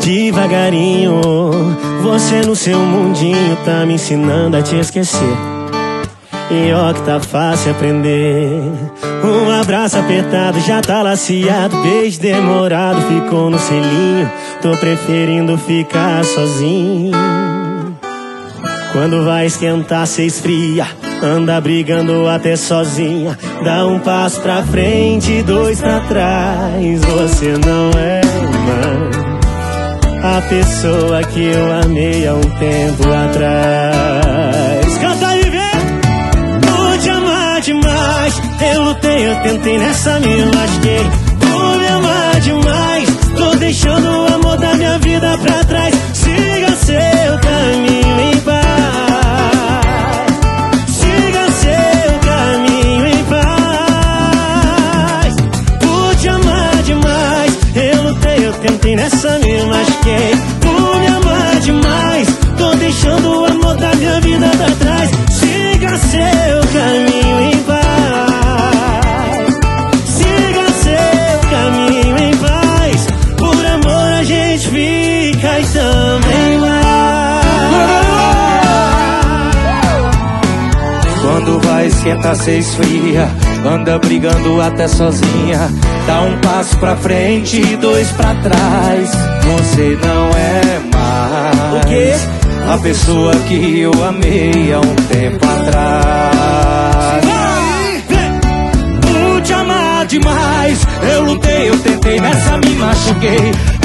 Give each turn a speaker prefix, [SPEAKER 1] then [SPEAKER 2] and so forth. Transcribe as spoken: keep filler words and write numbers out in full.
[SPEAKER 1] devagarinho. Você no seu mundinho tá me ensinando a te esquecer. E ó que tá fácil aprender. Um abraço apertado já tá laciado. Beijo demorado ficou no selinho. Tô preferindo ficar sozinho. Quando vai esquentar cê esfria. Anda brigando até sozinha. Dá um passo pra frente, dois pra trás. Você não é mais a pessoa que eu amei há um tempo atrás. Canta aí, vem! Vou te amar demais. Eu lutei, eu tentei, nessa me lasquei. Vou me amar demais. Tô deixando o amor da minha vida pra trás. Siga seu caminho em paz. Siga seu caminho em paz. Vou te amar demais. Eu lutei, eu tentei, nessa me machuquei. Vou me amar demais. Tô deixando o amor da minha vida pra trás. Siga seu caminho em paz. Siga seu caminho em paz. Por amor a gente fica e também vai.
[SPEAKER 2] Quando vai esquentar cê esfria. Anda brigando até sozinha. Dá um passo pra frente e dois pra trás. Você não é mais
[SPEAKER 1] O quê?
[SPEAKER 2] a pessoa que eu amei há um tempo atrás. Vou te amar demais. Eu lutei, eu tentei, nessa me machuquei.